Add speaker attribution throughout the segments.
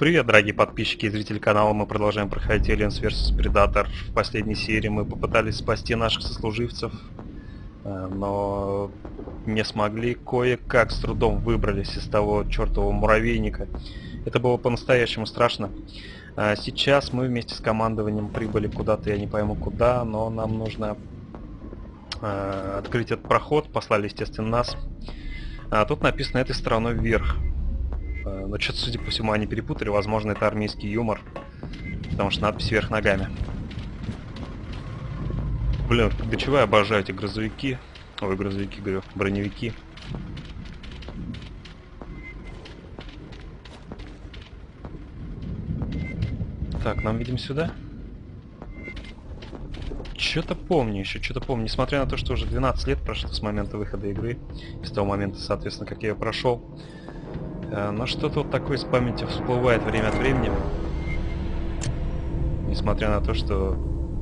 Speaker 1: Привет, дорогие подписчики и зрители канала. Мы продолжаем проходить Aliens vs Predator. В последней серии мы попытались спасти наших сослуживцев, но не смогли. Кое-как с трудом выбрались из того чертового муравейника. Это было по-настоящему страшно. Сейчас мы вместе с командованием прибыли куда-то, я не пойму куда, но нам нужно открыть этот проход. Послали, естественно, нас. Тут написано этой стороной вверх. Но что-то, судя по всему, они перепутали. Возможно, это армейский юмор. Потому что надпись вверх ногами. Блин, до чего я обожаю эти грузовики. Ой, грузовики, говорю, броневики. Так, нам, видимо, сюда. Что-то помню еще, что-то помню. Несмотря на то, что уже 12 лет прошло с момента выхода игры. С того момента, соответственно, как я ее прошел. Но что-то вот такое из памяти всплывает время от времени. Несмотря на то, что...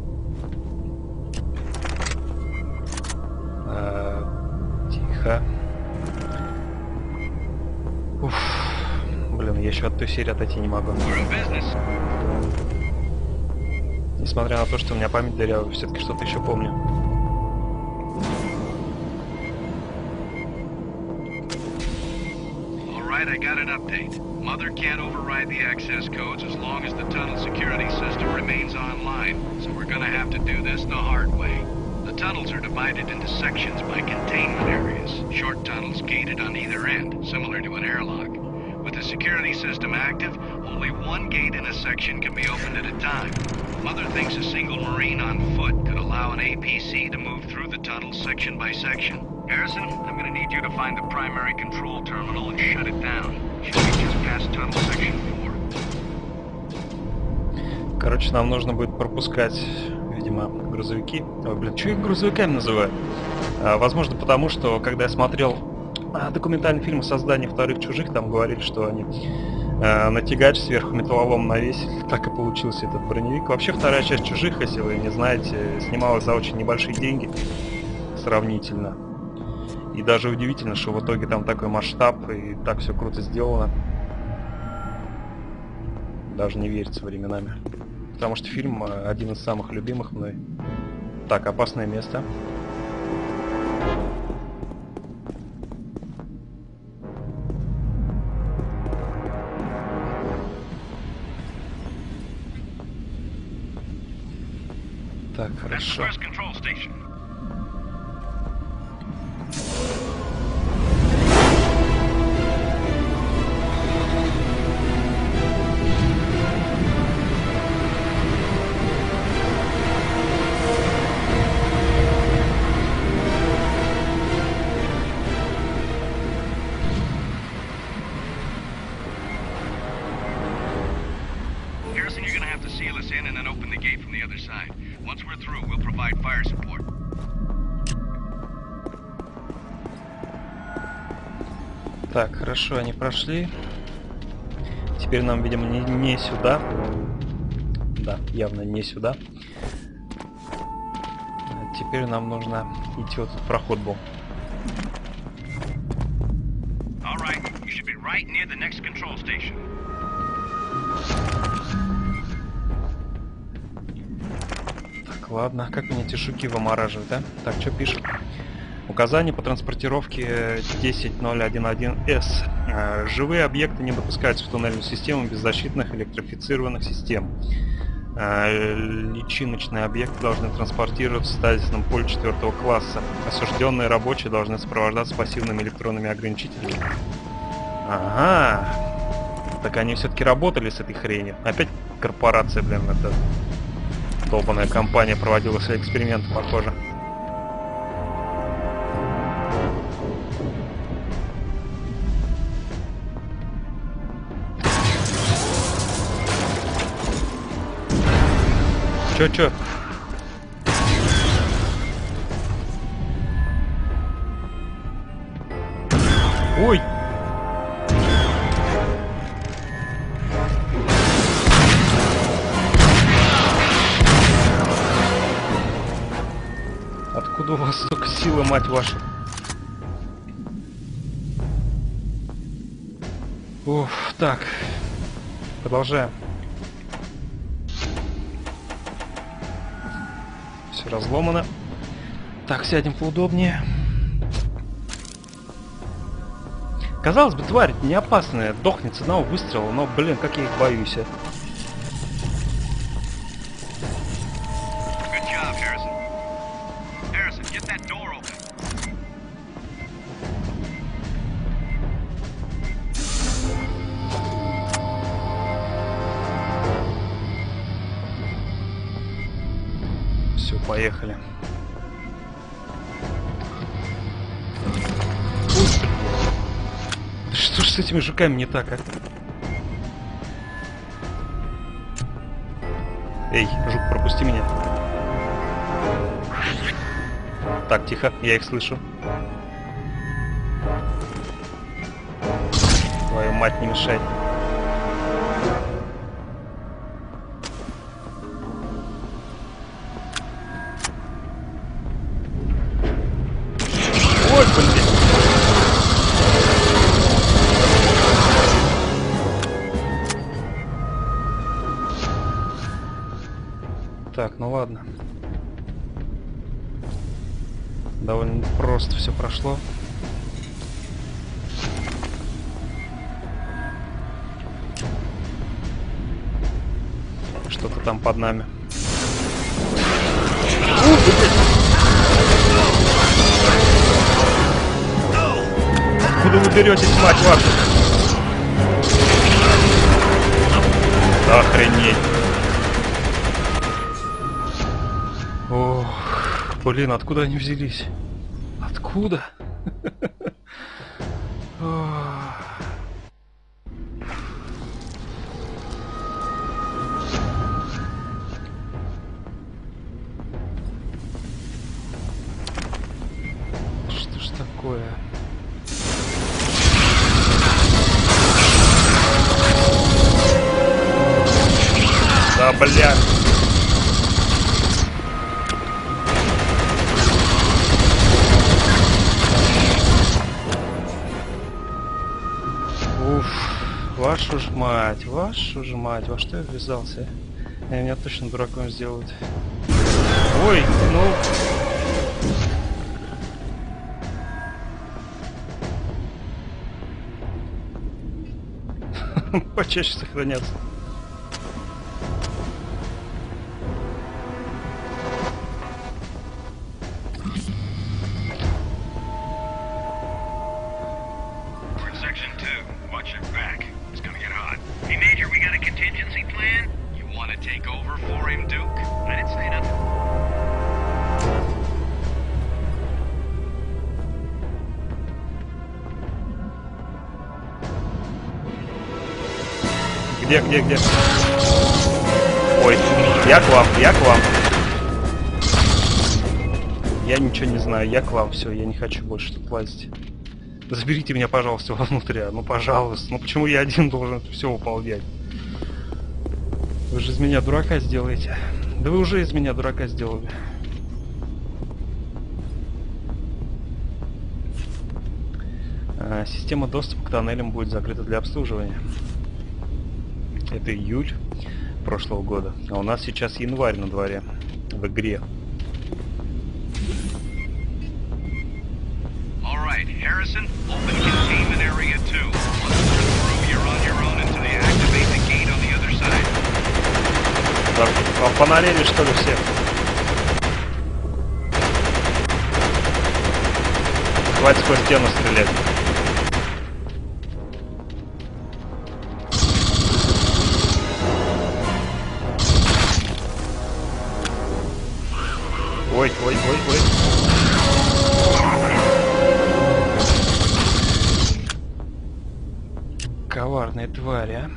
Speaker 1: Тихо. Уф. Блин, я еще от той серии отойти не могу. Несмотря на то, что у меня память дырявая, все-таки что-то еще помню.
Speaker 2: I got an update. Mother can't override the access codes as long as the tunnel security system remains online, so we're gonna have to do this the hard way. The tunnels are divided into sections by containment areas, short tunnels gated on either end, similar to an airlock. With the security system active, only one gate in a section can be opened at a time. Mother thinks a single Marine on foot could allow an APC to move through the tunnel section by section. Harrison, I'm gonna need you to find the primary control terminal and shut it down. Should be just past tunnel section 4.
Speaker 1: Короче, нам нужно будет пропускать, видимо, грузовики. Ой, блин, что их грузовиками называют? Возможно, потому что, когда я смотрел документальный фильм о создании вторых «Чужих», там говорили, что они на тягач сверху металлолом навесили. Так и получился этот броневик. Вообще, вторая часть «Чужих», если вы не знаете, снималась за очень небольшие деньги сравнительно. И даже удивительно, что в итоге там такой масштаб и так все круто сделано. Даже не верится временами. Потому что фильм один из самых любимых мной. Так, опасное место. Так, хорошо.
Speaker 2: Harrison, you're gonna have to seal us in and then open the gate from the other side. Once we're through, we'll provide fire support.
Speaker 1: Так, хорошо, они прошли. Теперь нам, видимо, не сюда. Да, явно не сюда. Теперь нам нужно идти, вот тут проход был. Так, ладно, как мне эти жуки вымораживают, да? Так, что пишут? Указание по транспортировке 10.011С. Живые объекты не допускаются в туннельную систему без защитных электрифицированных систем. Личиночные объекты должны транспортироваться в стазисном поле 4 класса. Осужденные рабочие должны сопровождаться пассивными электронными ограничителями. Ага. Так они все-таки работали с этой хренью. Опять корпорация, блин, эта долбаная компания проводила свои эксперименты, похоже. Чё? Ой! Откуда у вас столько силы, мать вашу? Уф, так. Продолжаем. Все разломано. Так, сядем поудобнее. Казалось бы, тварь не опасная, дохнет с одного выстрела, но, блин, как я их боюсь. Все, поехали. Да что ж с этими жуками не так, а? Эй, жук, пропусти меня. Так, тихо, я их слышу. Твою мать, не мешай. Ой, блин. Так, ну ладно. Довольно просто все прошло. Что-то там под нами. Откуда вы беретесь, мать вашу? Охренеть. Ох, блин, откуда они взялись? Откуда? Что ж такое? Да, бля. Вашу ж мать, во что я ввязался? Меня точно дураком сделают. Ой, ну... Почаще сохраняться. Где? Ой, я к вам. Я ничего не знаю, я к вам, все, я не хочу больше тут лазить. Заберите меня, пожалуйста, вовнутрь, ну пожалуйста, ну почему я один должен это все выполнять? Вы же из меня дурака сделаете. Да вы уже из меня дурака сделали. Система доступа к тоннелям будет закрыта для обслуживания. Это июль прошлого года, а у нас сейчас январь на дворе в игре. Понарели, что ли, все? Хватит сквозь стену стрелять. Ой. Коварные твари, а.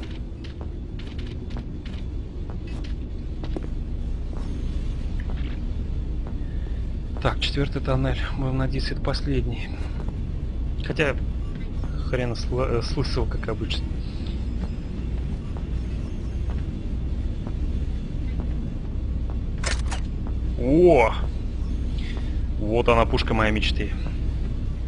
Speaker 1: Так, 4-й тоннель. Будем надеяться, это последний. Хотя, хрена слышал, как обычно. О! Вот она, пушка моей мечты.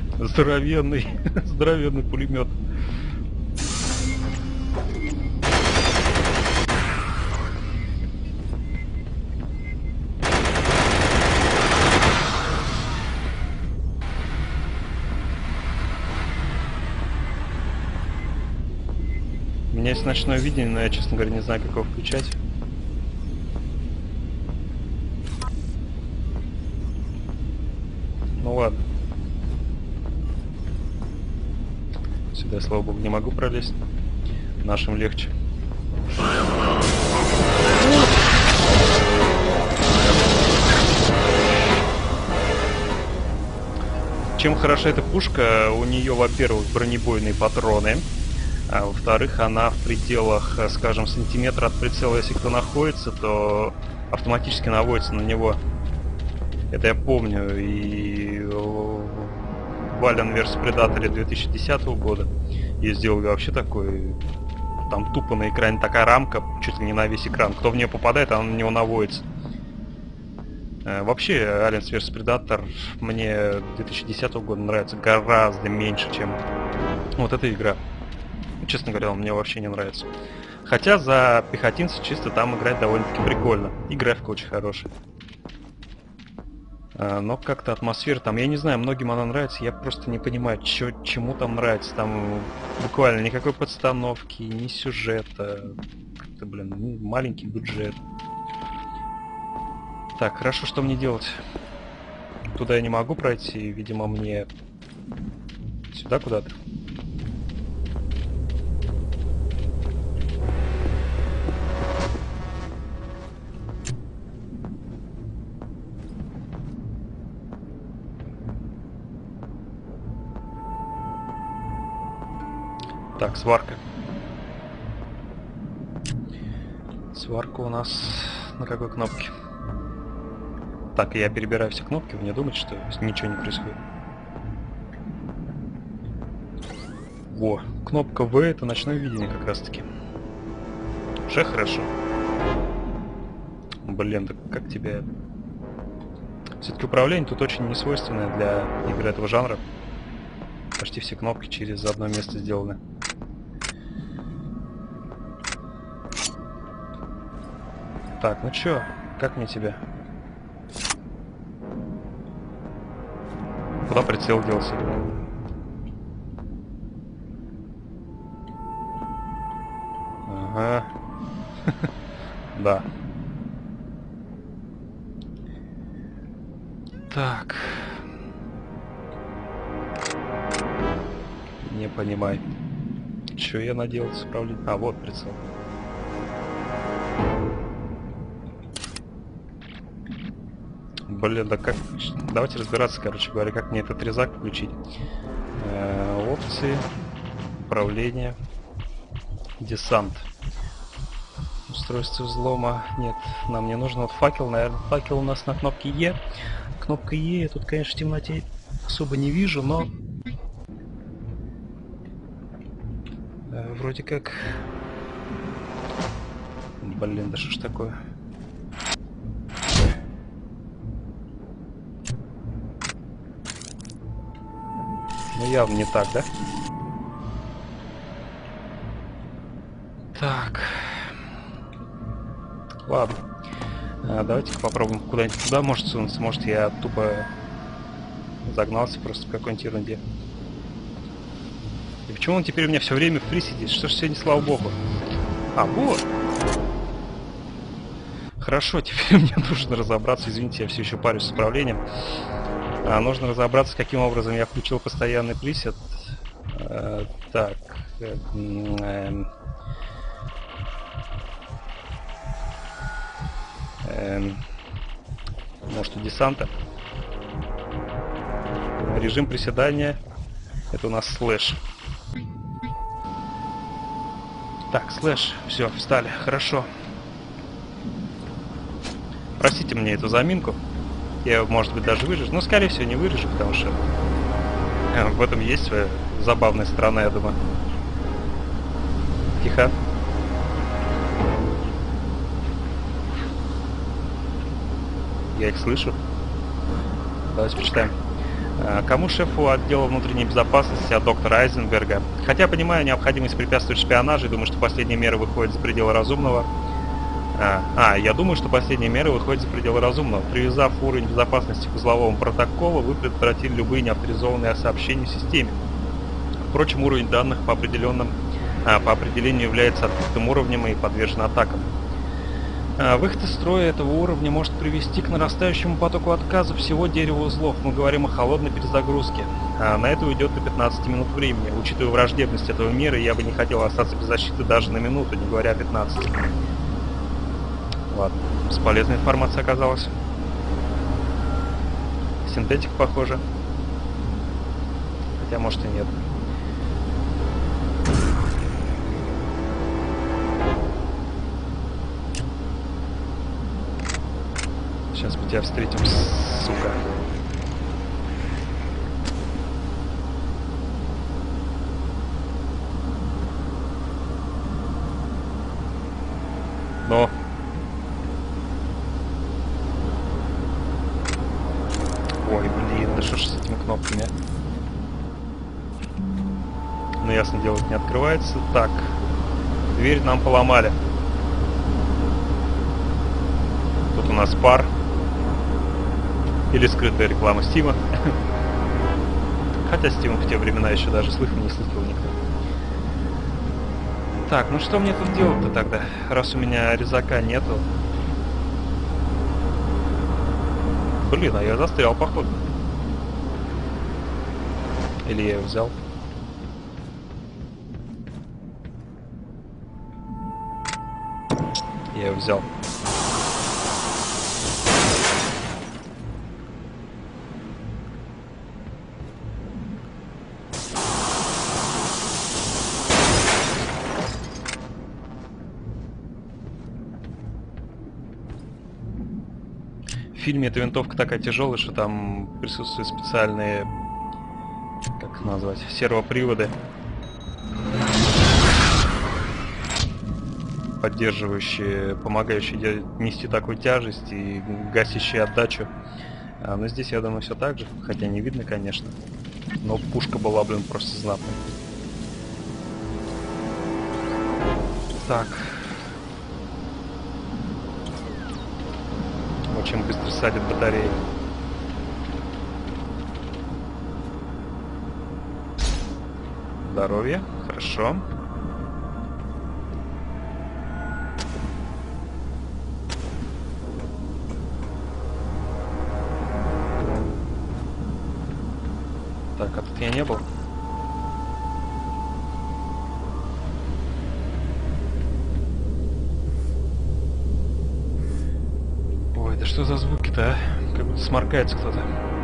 Speaker 1: Здоровенный пулемет. меня есть ночное видение, но я, честно говоря, не знаю, как его включать. Ну ладно. Сюда, слава богу, не могу пролезть. Нашим легче. Чем хороша эта пушка? У нее, во-первых, бронебойные патроны. А во-вторых, она в пределах, скажем, сантиметра от прицела, если кто находится, то автоматически наводится на него. Это я помню. И в Alien vs Predator 2010 года я сделал вообще такой. Там тупо на экране такая рамка, чуть ли не на весь экран. Кто в нее попадает, она на него наводится. Вообще, Alien vs Predator мне 2010 года нравится гораздо меньше, чем вот эта игра. Честно говоря, он мне вообще не нравится. Хотя за пехотинца чисто там играть довольно-таки прикольно. И графика очень хорошая. Но как-то атмосфера там, я не знаю, многим она нравится, я просто не понимаю, чему там нравится. Там буквально никакой подстановки, ни сюжета. Как-то, блин, маленький бюджет. Так, хорошо, что мне делать? Туда я не могу пройти, видимо, мне сюда куда-то. Так, сварка. Сварка у нас на какой кнопке? Так, я перебираю все кнопки, вы не думаете, что ничего не происходит? Во, кнопка В — это ночное видение как раз таки. Уже хорошо. Блин, да как тебе... Все-таки управление тут очень несвойственное для игры этого жанра. Почти все кнопки через одно место сделаны. Так, ну чё, как мне тебя? Куда прицел делся? Ага. Да. Так. Не понимаю. Чё я наделал с управлением? А, вот прицел. Блин, да как... Давайте разбираться, короче говоря, как мне этот резак включить. Опции. Управление. Десант. Устройство взлома. Нет, нам не нужно. Вот факел, наверное. Факел у нас на кнопке Е. Кнопка Е. Я тут, конечно, в темноте особо не вижу, но... Вроде как... Блин, да что ж такое? Ну явно не так, да? Так. Ладно. Давайте-ка попробуем куда-нибудь туда, может, сунуться. Может, я тупо загнался просто в какой-нибудь ерунде. И почему он теперь у меня все время в приседе? Что ж сегодня, слава богу? А, вот! Хорошо, теперь мне нужно разобраться. Извините, я все еще парюсь с управлением. Нужно разобраться, каким образом я включил постоянный пресет. Так. Может, у десанта. Режим приседания. Это у нас слэш. Так, слэш. Все, встали. Хорошо. Простите мне эту заминку. Я, может быть, даже вырежу. Но, скорее всего, не вырежу, потому что в этом есть своя забавная сторона, я думаю. Тихо. Я их слышу. Давайте почитаем. Кому шефу отдела внутренней безопасности от доктора Айзенберга? Хотя понимаю необходимость препятствовать шпионажу и думаю, что последние меры выходят за пределы разумного. Я думаю, что последние меры выходят за пределы разумного. Привязав уровень безопасности к узловому протоколу, вы предотвратили любые неавторизованные сообщения в системе. Впрочем, уровень данных по определенным по определению является открытым уровнем и подвержен атакам. Выход из строя этого уровня может привести к нарастающему потоку отказа всего дерева узлов. Мы говорим о холодной перезагрузке. На это уйдет до 15 минут времени. Учитывая враждебность этого мира, я бы не хотел остаться без защиты даже на минуту, не говоря о 15. Ладно, бесполезная информация оказалась. Синтетик, похоже. Хотя, может, и нет. Сейчас мы тебя встретим, сука. Но. Ой, блин, да что ж с этими кнопками? Ну, ясно дело, не открывается. Так, дверь нам поломали. Тут у нас пар. Или скрытая реклама Стима. Хотя Стима в те времена еще даже слыхом не слышал никто. Так, ну что мне тут делать-то тогда, раз у меня резака нету? Блин, а я застрял, походу. Или я его взял? Я его взял. В фильме эта винтовка такая тяжелая, что там присутствуют специальные, как их назвать, сервоприводы, поддерживающие, помогающие нести такую тяжесть и гасящие отдачу. Но здесь, я думаю, все так же, хотя не видно, конечно. Но пушка была, блин, просто знатной. Так. Очень быстро садит батареи. Здоровье, хорошо. Так, а тут я не был. Ой, да что за звуки-то, а? Как будто сморкается кто-то.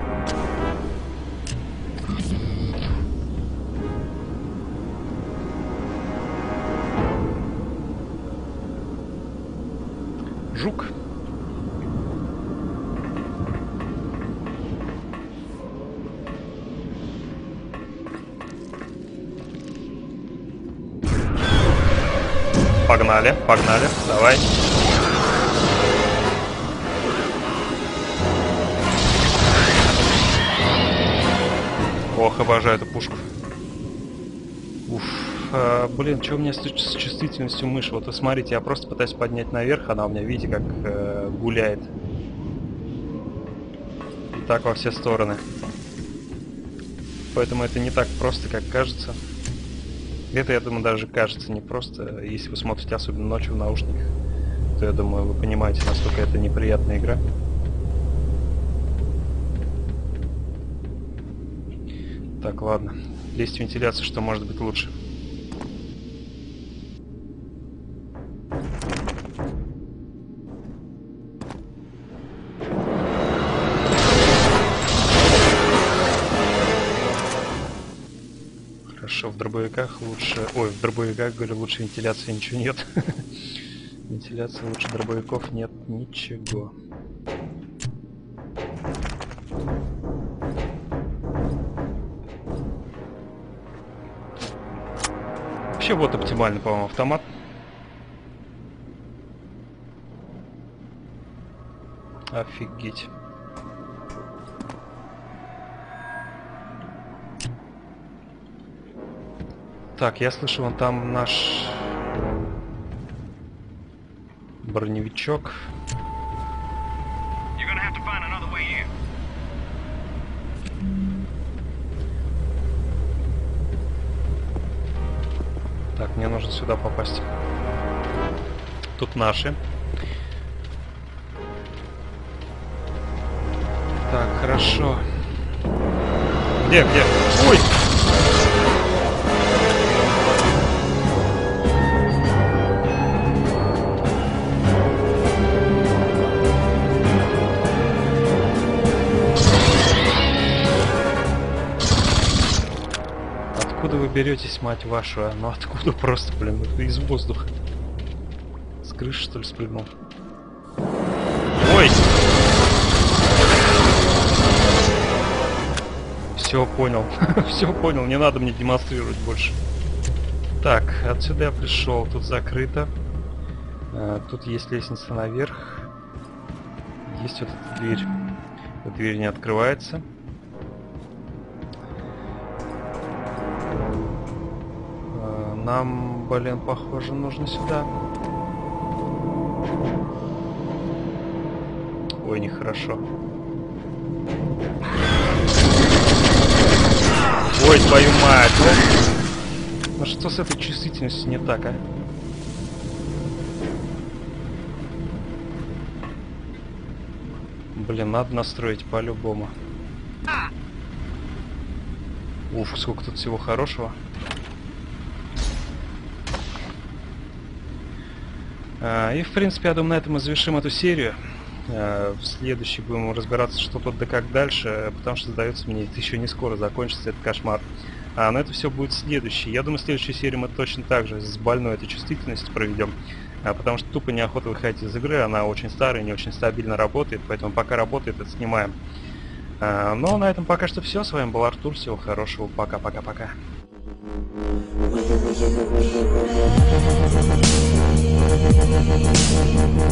Speaker 1: Жук. Погнали, погнали, давай. Ох, обожаю эту пушку. Уф, блин, что у меня с чувствительностью мыши? Вот вы смотрите, я просто пытаюсь поднять наверх, она у меня, видите, как гуляет. И так во все стороны. Поэтому это не так просто, как кажется. Это, я думаю, даже кажется не просто. Если вы смотрите, особенно ночью в наушниках, то, я думаю, вы понимаете, насколько это неприятная игра. Так, ладно. Лезть в вентиляцию, что может быть лучше? Хорошо, в дробовиках лучше... Ой, в дробовиках, говорю, лучше вентиляции ничего нет. Вентиляции лучше дробовиков нет ничего. Вообще вот оптимальный, по-моему, автомат. Офигеть. Так, я слышу, вон там наш броневичок. Так, мне нужно сюда попасть. Тут наши. Так, хорошо. Где? Ой! Откуда вы беретесь, мать вашу? А? Ну откуда просто, блин, из воздуха? С крыши, что ли, спрыгнул? Ой! Все понял. Все понял, не надо мне демонстрировать больше. Так, отсюда я пришел. Тут закрыто. Тут есть лестница наверх. Есть вот эта дверь. Эта дверь не открывается. Нам, блин, похоже, нужно сюда. Ой, нехорошо. Ой, твою мать! Ну что с этой чувствительностью не так, а? Блин, надо настроить по-любому. Уф, сколько тут всего хорошего. И, в принципе, я думаю, на этом мы завершим эту серию. В следующей будем разбираться, что тут да как дальше, потому что, сдается мне, это еще не скоро закончится, этот кошмар. Но это все будет следующий. Я думаю, следующую серию мы точно так же с больной этой чувствительностью проведем. Потому что тупо неохота выходить из игры, она очень старая, не очень стабильно работает, поэтому пока работает, это снимаем. Но на этом пока что все. С вами был Артур, всего хорошего, пока-пока-пока.
Speaker 3: We'll be right back.